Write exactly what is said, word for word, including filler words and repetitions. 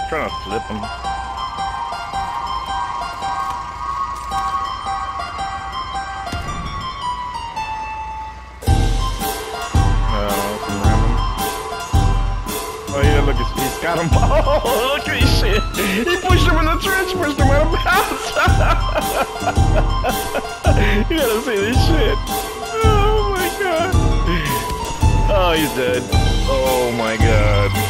Trying to flip him. Oh yeah, look, he's, he's got him. Oh, look at this shit. He pushed him in the trench, pushed him out of bounds. You gotta see this shit. Oh my god. Oh, he's dead. Oh my god.